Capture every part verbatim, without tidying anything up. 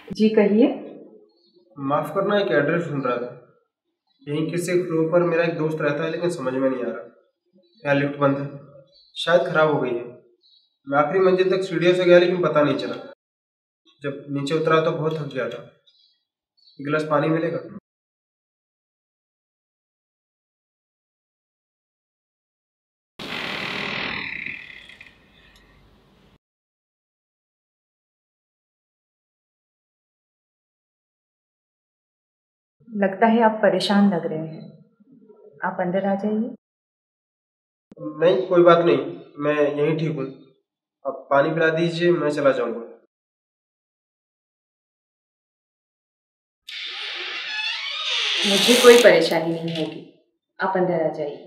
जी कहिए। माफ करना, एक एड्रेस ढूंढ रहा था। यहीं किसी फ्लोर पर मेरा एक दोस्त रहता है, लेकिन समझ में नहीं आ रहा। यहाँ लिफ्ट बंद है, शायद खराब हो गई है। मैं आखिरी मंजिल तक सीढ़ियों से गया, लेकिन पता नहीं चला। जब नीचे उतरा तो बहुत थक गया था। एक गिलास पानी मिलेगा? लगता है आप परेशान लग रहे हैं, आप अंदर आ जाइए। नहीं, कोई बात नहीं, मैं यहीं ठीक हूँ। आप पानी पिला दीजिए, मैं चला जाऊंगा। मुझे कोई परेशानी नहीं होगी, आप अंदर आ जाइए।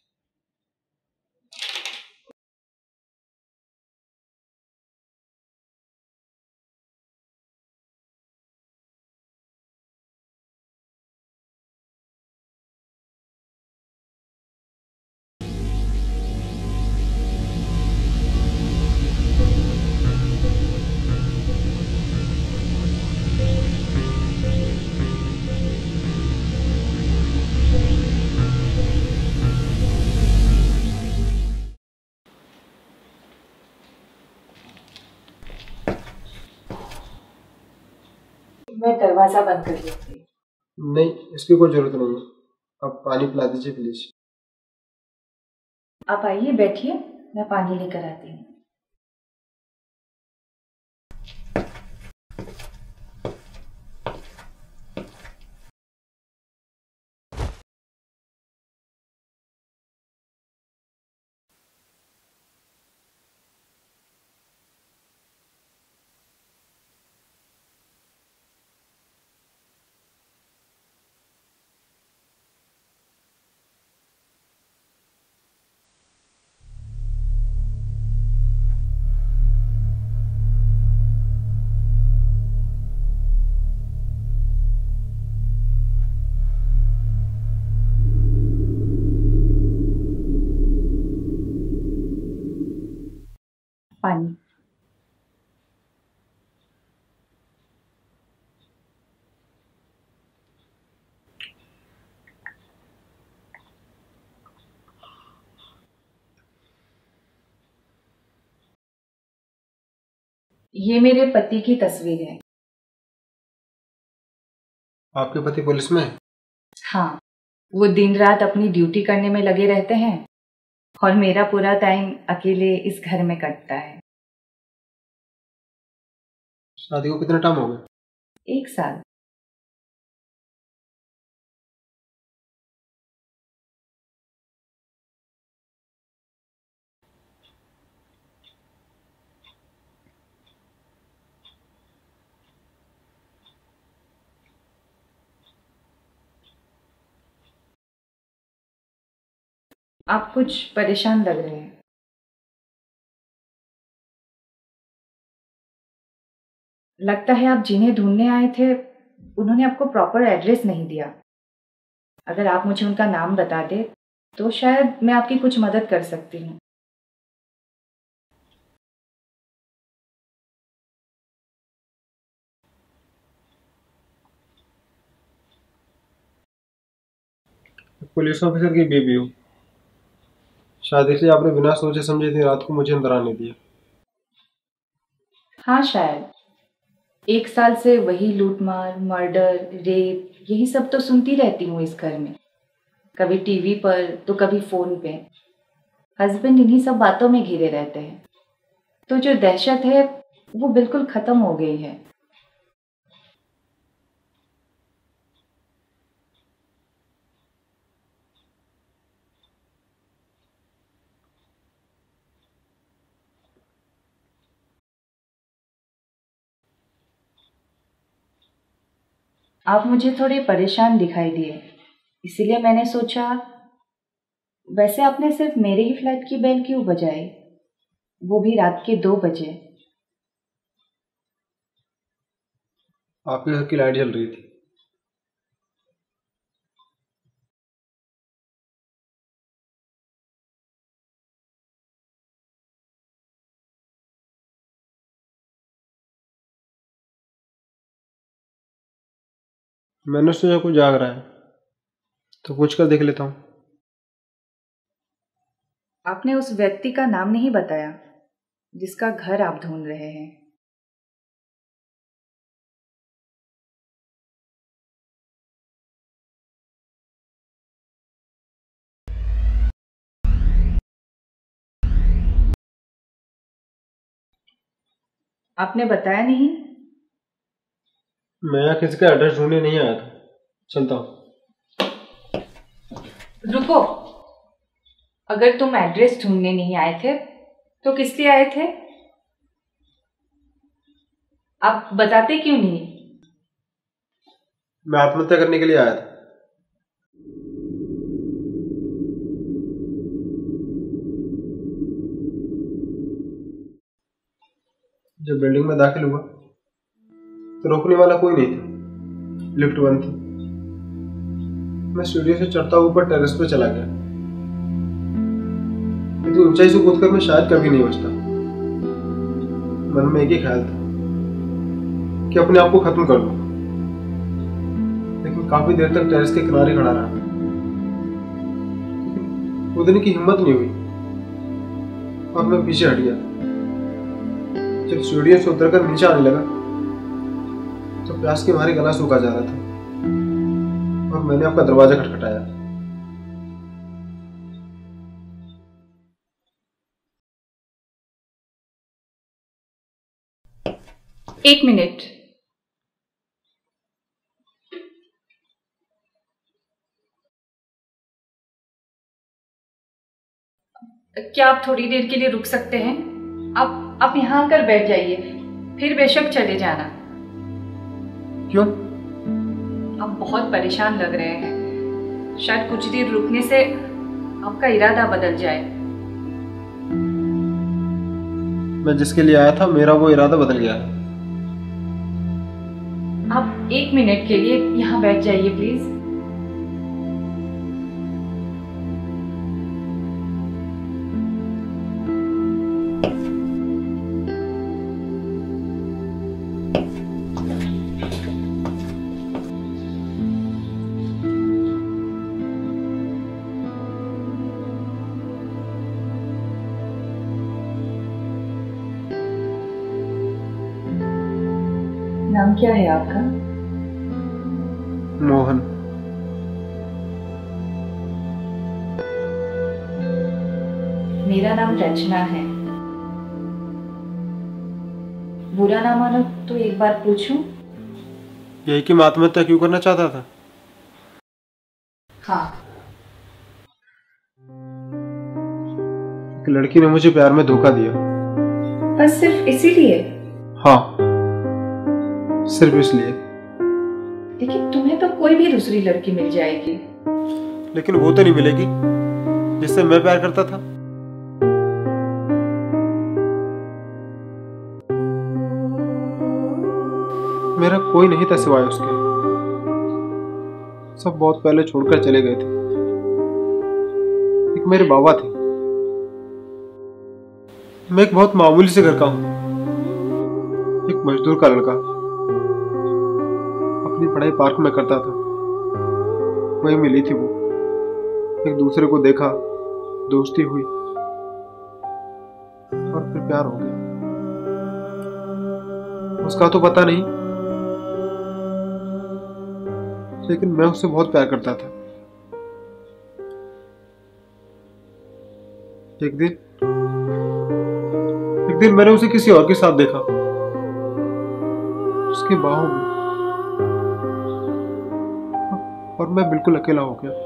मैं दरवाजा बंद कर देती हूँ। नहीं, इसकी कोई जरूरत नहीं है। आप पानी पिला दीजिए प्लीज। आप आइए, बैठिए, मैं पानी लेकर आती हूँ। पानी। ये मेरे पति की तस्वीर है। आपके पति पुलिस में है? हाँ, वो दिन रात अपनी ड्यूटी करने में लगे रहते हैं और मेरा पूरा टाइम अकेले इस घर में कटता है। शादी को कितना टाइम हो गया? एक साल। आप कुछ परेशान लग रहे हैं। लगता है आप जिन्हें ढूंढने आए थे उन्होंने आपको प्रॉपर एड्रेस नहीं दिया। अगर आप मुझे उनका नाम बता दे तो शायद मैं आपकी कुछ मदद कर सकती हूँ। पुलिस ऑफिसर की बेबी हूँ, शायद इसलिए आपने बिना सोचे समझे इतनी रात को मुझे अंदर आने दिया। हाँ शायद। एक साल से वही लूटमार, मर्डर, रेप, यही सब तो सुनती रहती हूँ इस घर में। कभी टीवी पर तो कभी फोन पे। हस्बैंड इन्हीं सब बातों में घिरे रहते हैं, तो जो दहशत है वो बिल्कुल खत्म हो गई है। आप मुझे थोड़े परेशान दिखाई दिए, इसीलिए मैंने सोचा। वैसे आपने सिर्फ मेरे ही फ्लैट की बेल क्यों बजाई, वो भी रात के दो बजे? आपके घर की लाइट जल रही थी। मैंने सोचा कुछ जाग रहा है तो पूछ कर देख लेता हूँ। आपने उस व्यक्ति का नाम नहीं बताया जिसका घर आप ढूंढ रहे हैं। आपने बताया नहीं। मैं यहाँ किसी का एड्रेस ढूंढने नहीं आया था, चलता हूँ। रुको, अगर तुम एड्रेस ढूंढने नहीं आए थे तो किस लिए आए थे? आप बताते क्यों नहीं? मैं आत्महत्या करने के लिए आया था। जब बिल्डिंग में दाखिल हुआ तो रोकने वाला कोई नहीं था, लिफ्ट बंद थी। मैं सीढ़ियों से चढ़ता ऊपर टेरेस पे चला गया। इतनी ऊंचाई से कूदकर मैं शायद कभी नहीं बचता। मन में एक ही ख्याल था कि अपने आप को खत्म कर लूं, लेकिन काफी देर तक टेरेस के किनारे खड़ा रहा। कूदने की हिम्मत नहीं हुई और मैं पीछे हट गया। जब सीढ़ियों से उतरकर नीचे आने लगा तो प्यास के मारे गला सूखा जा रहा था और मैंने आपका दरवाजा खटखटाया। एक मिनट। क्या आप थोड़ी देर के लिए रुक सकते हैं? आप आप यहाँ आकर बैठ जाइए, फिर बेशक चले जाना। क्यों? आप बहुत परेशान लग रहे हैं। शायद कुछ देर रुकने से आपका इरादा बदल जाए। मैं जिसके लिए आया था मेरा वो इरादा बदल गया है। आप एक मिनट के लिए यहाँ बैठ जाइए प्लीज। नाम क्या है आपका? मोहन। मेरा नाम रचना है। बुरा ना मानो तो एक बार पूछूं? यही कि मैं आत्महत्या क्यों करना चाहता था? हाँ। एक लड़की ने मुझे प्यार में धोखा दिया। बस सिर्फ इसीलिए? हाँ, सिर्फ इसलिए। लेकिन तुम्हें तो कोई भी दूसरी लड़की मिल जाएगी। लेकिन वो तो नहीं मिलेगी जिससे मैं प्यार करता था। मेरा कोई नहीं था सिवाय उसके। सब बहुत पहले छोड़कर चले गए थे। एक मेरे बाबा थे। मैं एक बहुत मामूली से घर का हूं, एक मजदूर का लड़का। अपनी पढ़ाई पार्क में करता था, वहीं मिली थी वो। एक दूसरे को देखा, दोस्ती हुई और फिर प्यार हो गया। उसका तो पता नहीं, लेकिन मैं उससे बहुत प्यार करता था। एक दिन एक दिन मैंने उसे किसी और के साथ देखा, उसकी बाहों में, और मैं बिल्कुल अकेला हो गया।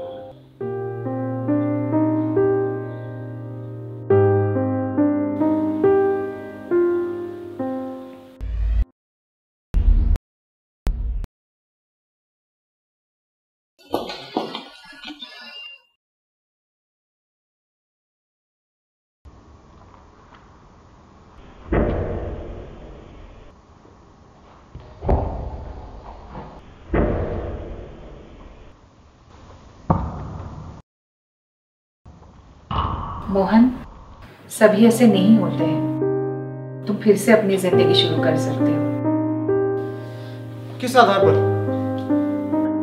मोहन, सभी ऐसे नहीं होते हैं। तुम फिर से अपनी जिंदगी शुरू कर सकते हो। किस आधार पर?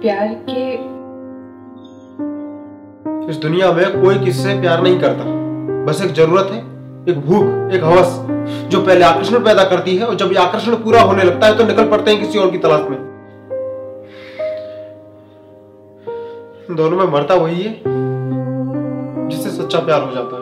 प्यार के इस दुनिया में कोई किसी से प्यार नहीं करता, बस एक जरूरत है, एक भूख, एक हवस जो पहले आकर्षण पैदा करती है और जब ये आकर्षण पूरा होने लगता है तो निकल पड़ते हैं किसी और की तलाश में। दोनों में मरता वही है जिससे सच्चा प्यार हो जाता है।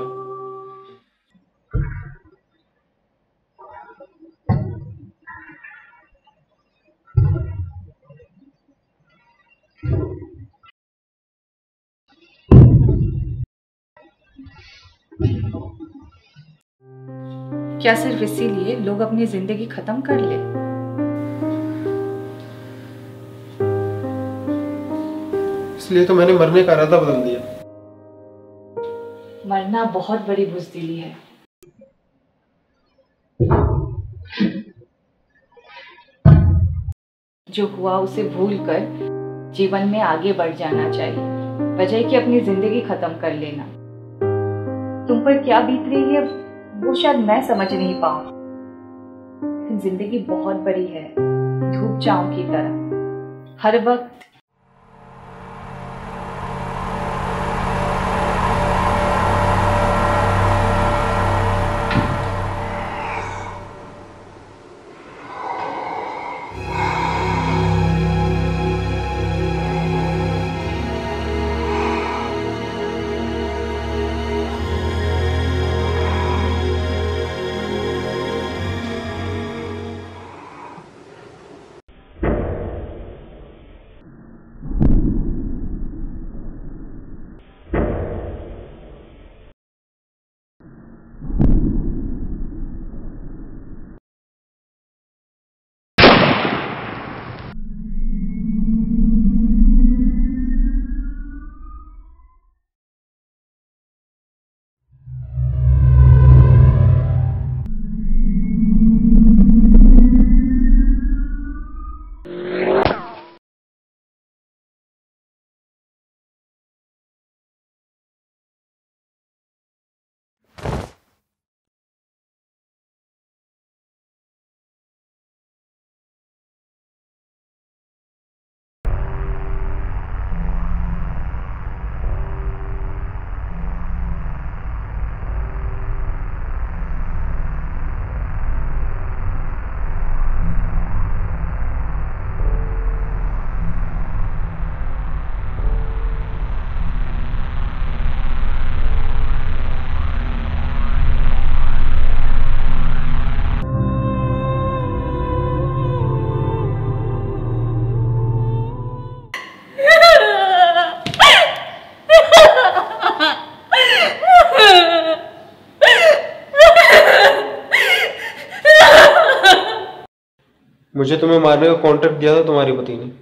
क्या सिर्फ इसीलिए लोग अपनी जिंदगी खत्म कर ले? इसलिए तो मैंने मरने का इरादा बदल दिया। मरना बहुत बड़ी बुज़दिली है। जो हुआ उसे भूलकर जीवन में आगे बढ़ जाना चाहिए, बजाय कि अपनी जिंदगी खत्म कर लेना। तुम पर क्या बीत रही है वो शायद मैं समझ नहीं पाऊं। जिंदगी बहुत बड़ी है, धूप छांव की तरह, हर वक्त मुझे तुम्हें मारने का कॉन्ट्रैक्ट दिया था तुम्हारी पति ने।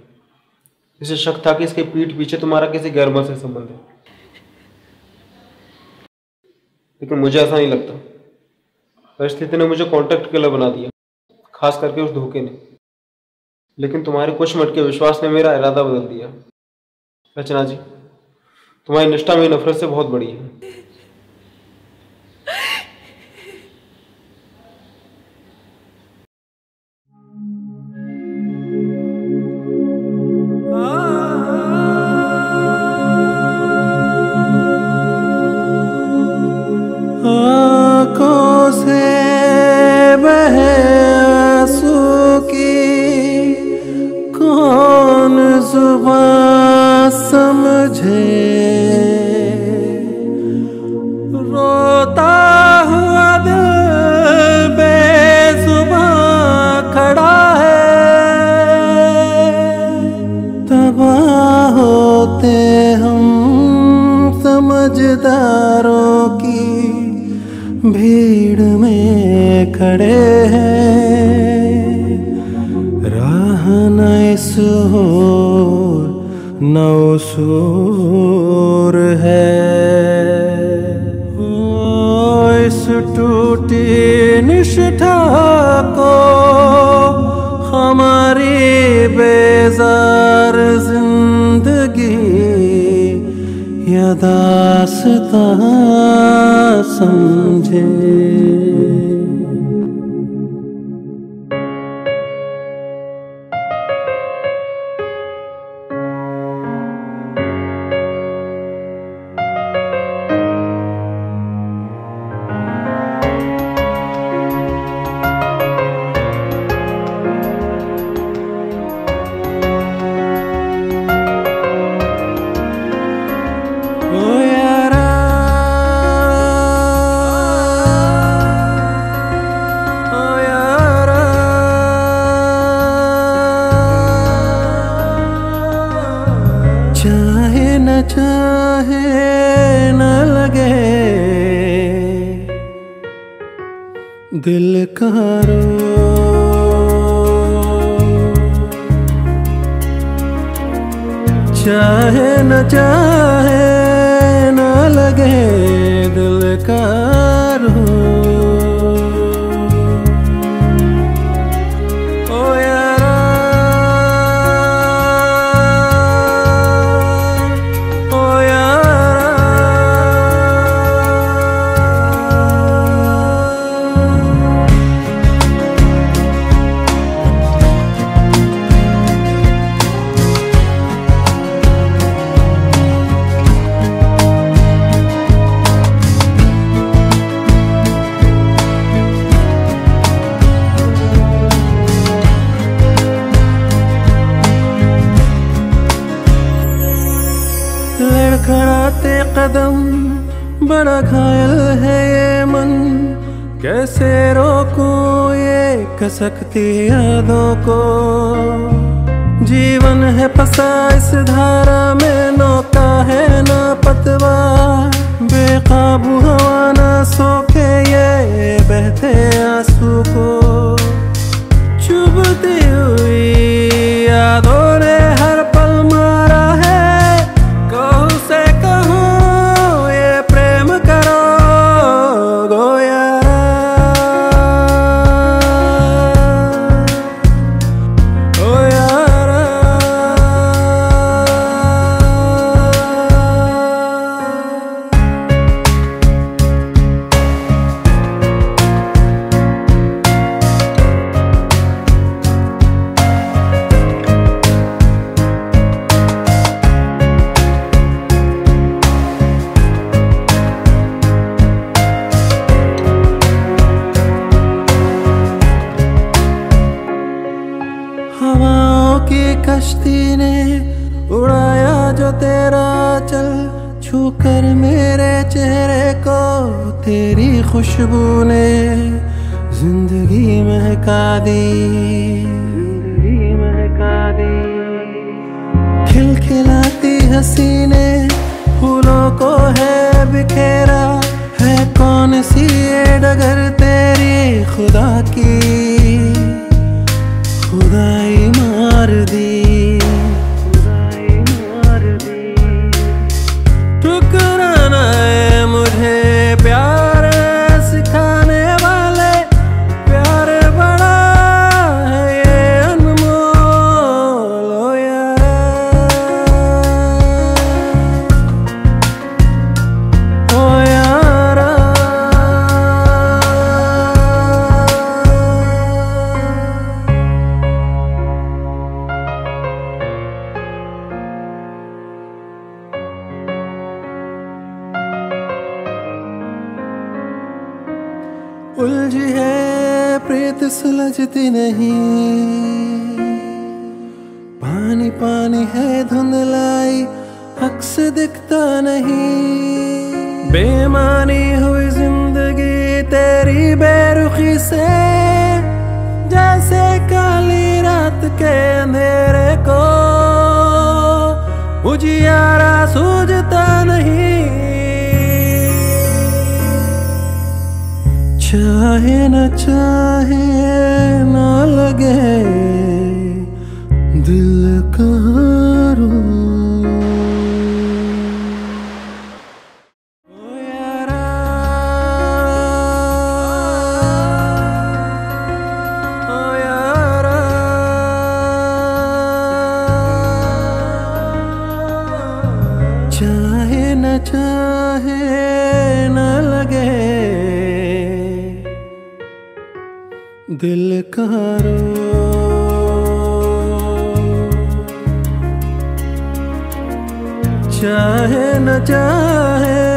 इसे शक था कि इसके पीठ पीछे तुम्हारा किसी गैरमर्द से संबंध है, लेकिन मुझे ऐसा नहीं लगता। परिस्थिति ने मुझे कॉन्ट्रैक्ट किलर बना दिया, खास करके उस धोखे ने। लेकिन तुम्हारे कुछ मिनट के विश्वास ने मेरा इरादा बदल दिया। रचना जी, तुम्हारी निष्ठा मेरी नफरत से बहुत बड़ी है। आँखों से बहे आंसू की कौन जुबान समझे, रोता हुआ दिल बेजुबान खड़ा है। तबाह होते हम समझदारों की भीड़ में खड़े हैं। राह न इस ओर न उस ओर है। ओ इस टूटी निष्ठा को हमारी बेजार जिंदगी या दास्तां समझे। चाहे न लगे दिल का रो, चाहे न चाहे न लगे दिल का रो। ओ यारा, ओ यारा, लड़खड़ाते कदम बड़ा घायल है ये मन, कैसे रोकूं ये कसकती यादों को। जीवन है फंसा इस धारा में, नौका है ना पतवार, बेकाबू हवा ना सोखे ये बहते आंसू को। चुभती हुई यादों ने हर पल मारा है, कहूँ से कहूँ ये प्रेम करो गो यारा, ओ यारा। हवाओं की कश्ती ने उड़ाया जो तेरा चल, छूकर मेरे चेहरे को तेरी खुशबू ने जिंदगी महका दी, जिंदगी महका दी। खिलखिलाती हंसी ने फूलों को है बिखेरा, है कौन सी ये डगर तेरी खुदा की, खुदाई मार दी, खुदाई मार दी। ठुकराना है मुझे प्यार सिखाने वाले, प्यार बड़ा है ये अनमोल। ओ यारा, ओ यारा, उलझी है प्रीत सुलझती नहीं, पानी पानी है धुंधलाई अक्स दिखता नहीं। बेमानी हुई जिंदगी तेरी बेरुखी से, जैसे काली रात के अंधेरे को उजियारा सूझता नहीं। चाहे न चाहे न लगे दिल का रो। ओ यारा, ओ यारा, चाहे न चाहे न लगे दिल का रो। चाहे न चाहे